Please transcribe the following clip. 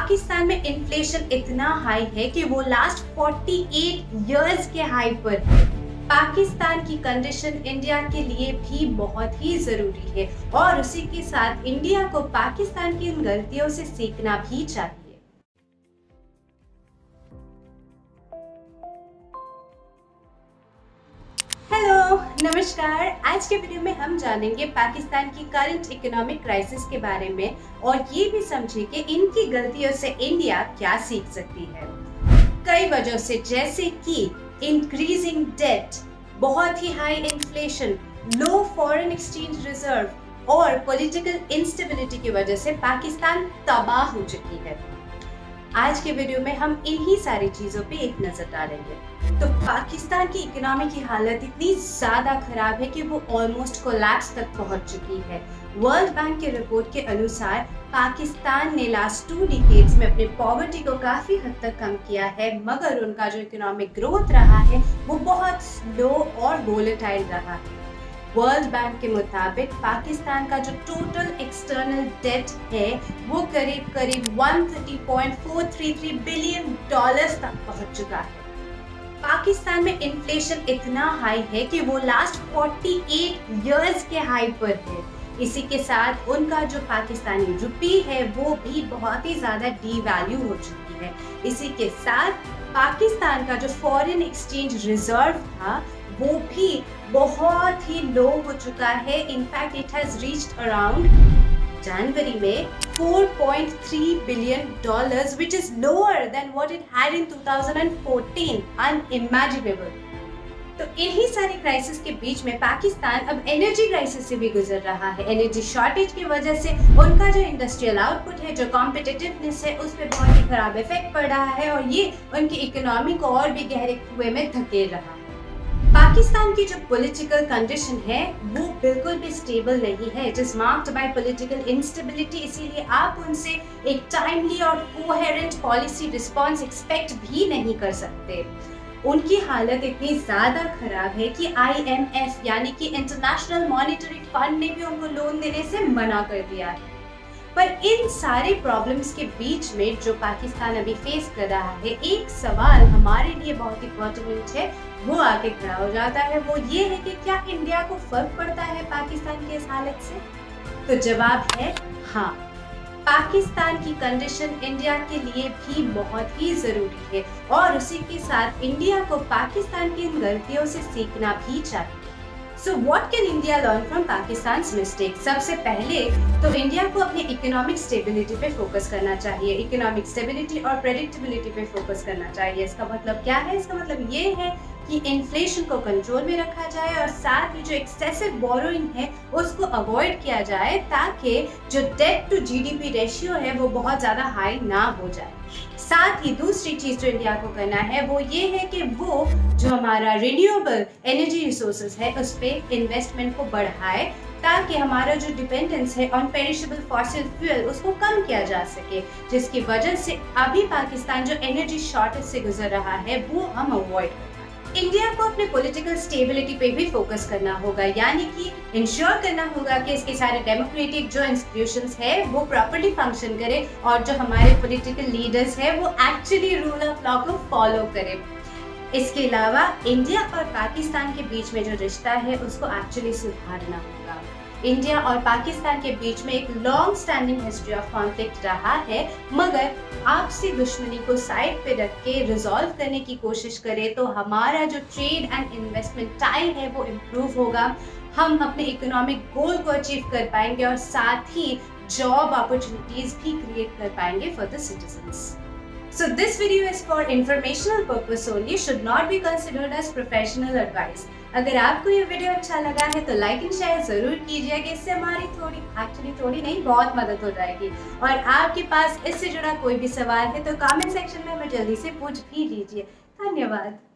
पाकिस्तान में इन्फ्लेशन इतना हाई है कि वो लास्ट 48 इयर्स के हाई पर है। पाकिस्तान की कंडीशन इंडिया के लिए भी बहुत ही जरूरी है और उसी के साथ इंडिया को पाकिस्तान की इन गलतियों से सीखना भी चाहिए। हेलो, नमस्कार। आज के वीडियो में हम जानेंगे पाकिस्तान की करंट इकोनॉमिक क्राइसिस के बारे में और ये भी समझें कि इनकी गलतियों से इंडिया क्या सीख सकती है। कई वजहों से, जैसे कि इंक्रीजिंग डेट, बहुत ही high inflation, low foreign exchange reserve और पॉलिटिकल इंस्टेबिलिटी की वजह से पाकिस्तान तबाह हो चुकी है। आज के वीडियो में हम इन्हीं सारी चीजों पे एक नजर डालेंगे। तो पाकिस्तान की इकोनॉमी की हालत इतनी ज्यादा खराब है कि वो ऑलमोस्ट कोलैप्स तक पहुंच चुकी है। वर्ल्ड बैंक के रिपोर्ट के अनुसार पाकिस्तान ने लास्ट 2 डिकेड्स में अपने पॉवर्टी को काफी हद तक कम किया है, मगर उनका जो इकोनॉमिक ग्रोथ रहा है वो बहुत स्लो और वोलेटाइल रहा है। वर्ल्ड बैंक के मुताबिक पाकिस्तान का जो टोटल एक्सटर्नल डेट है वो करीब 130.433 बिलियन डॉलर्स तक पहुंच चुका है। पाकिस्तान में इन्फ्लेशन इतना हाई है कि वो लास्ट 48 इयर्स के हाई पर है। इसी के साथ उनका जो पाकिस्तानी रुपी है वो भी बहुत ही ज्यादा डीवैल्यू हो चुकी है। इसी के साथ पाकिस्तान का जो फॉरेन एक्सचेंज रिजर्व था वो भी बहुत ही लो हो चुका है। In fact it has reached around जनवरी में 4.3 billion dollars, which is lower than what it had in 2014, unimaginable। तो इन्हीं सारी क्राइसिस के बीच में पाकिस्तान अब एनर्जी क्राइसिस से भी गुजर रहा है। एनर्जी शॉर्टेज की वजह से उनका जो इंडस्ट्रियल आउटपुट है, जो कॉम्पिटिटिवनेस है, उस पर बहुत ही खराब इफेक्ट पड़ रहा है और ये उनकी इकोनॉमी को और भी गहरे कुएं में धकेल रहा है। पाकिस्तान की जो पॉलिटिकल कंडीशन है वो बिल्कुल भी स्टेबल नहीं है। It is marked by political instability, इसीलिए आप उनसे एक टाइमली और कोहेरेंट पॉलिसी रिस्पांस एक्सपेक्ट भी नहीं कर सकते। उनकी हालत इतनी ज्यादा खराब है कि IMF यानी कि इंटरनेशनल मॉनेटरी फंड ने भी उनको लोन देने से मना कर दिया है। पर इन सारे प्रॉब्लम्स के बीच में जो पाकिस्तान अभी फेस कर रहा है, एक सवाल हमारे लिए बहुत ही पर्टिनेंट है, वो आके खड़ा हो जाता है। वो ये है कि क्या इंडिया को फर्क पड़ता है पाकिस्तान की इस हालत से? तो जवाब है हाँ। पाकिस्तान की कंडीशन इंडिया के लिए भी बहुत ही जरूरी है और उसी के साथ इंडिया को पाकिस्तान की इन गलतियों से सीखना भी चाहिए। So what can India learn from Pakistan's mistakes? सबसे पहले तो इंडिया को अपनी इकोनॉमिक स्टेबिलिटी पे फोकस करना चाहिए। इकोनॉमिक स्टेबिलिटी और प्रेडिक्टेबिलिटी पे फोकस करना चाहिए। इसका मतलब क्या है? इसका मतलब ये है कि इन्फ्लेशन को कंट्रोल में रखा जाए और साथ ही जो एक्सेसिव बोरोइंग है उसको अवॉइड किया जाए, ताकि जो डेट टू GDP रेशियो है वो बहुत ज़्यादा हाई ना हो जाए। साथ ही दूसरी चीज जो इंडिया को करना है वो ये है कि वो जो हमारा रिन्यूएबल एनर्जी रिसोर्सेज है उस पर इन्वेस्टमेंट को बढ़ाए, ताकि हमारा जो डिपेंडेंस है ऑन पेरिशेबल फॉसिल फ्यूल उसको कम किया जा सके, जिसकी वजह से अभी पाकिस्तान जो एनर्जी शॉर्टेज से गुजर रहा है वो हम अवॉइड कर पाए। इंडिया को अपने पॉलिटिकल स्टेबिलिटी पे भी फोकस करना होगा, यानी कि इंश्योर करना होगा कि इसके सारे डेमोक्रेटिक जो इंस्टीट्यूशंस है वो प्रॉपर्ली फंक्शन करे और जो हमारे पॉलिटिकल लीडर्स है वो एक्चुअली रूल ऑफ लॉ को फॉलो करे। इसके अलावा इंडिया और पाकिस्तान के बीच में जो रिश्ता है उसको एक्चुअली सुधारना होगा। इंडिया और पाकिस्तान के बीच में एक long standing history of conflict रहा है, मगर आपसी दुश्मनी को साइड पे रख के रिजॉल्व करने की कोशिश करें तो हमारा जो ट्रेड एंड इन्वेस्टमेंट टाई है वो इम्प्रूव होगा। हम अपने इकोनॉमिक गोल को अचीव कर पाएंगे और साथ ही जॉब अपॉर्चुनिटीज भी क्रिएट कर पाएंगे for the citizens. So this video is for informational purpose only, should not be considered as professional advice. अगर आपको ये वीडियो अच्छा लगा है तो लाइक एंड शेयर जरूर कीजिएगा, इससे हमारी थोड़ी नहीं बहुत मदद हो जाएगी। और आपके पास इससे जुड़ा कोई भी सवाल है तो कमेंट सेक्शन में हमें जल्दी से पूछ भी लीजिए। धन्यवाद।